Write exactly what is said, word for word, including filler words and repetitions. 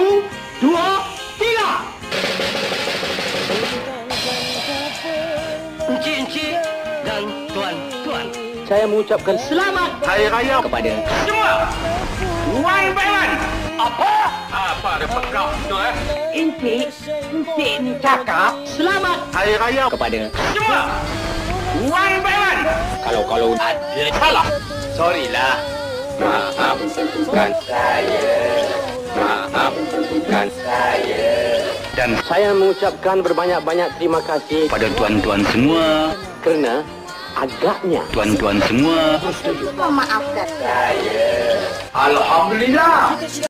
Satu, dua, tiga. Encik-encik dan tuan-tuan, saya mengucapkan selamat Hari Raya kepada semua. One by one. Apa? Apa ada pekak tu eh? Encik, encik ni cakap selamat Hari Raya kepada semua. One by one. Kalau kalau ada salah, sorry lah. Maaf, bukan saya. Maaf, bukan saya. Dan saya mengucapkan berbanyak-banyak terima kasih pada tuan-tuan semua kerana agaknya tuan-tuan semua Memaafkan saya. Alhamdulillah.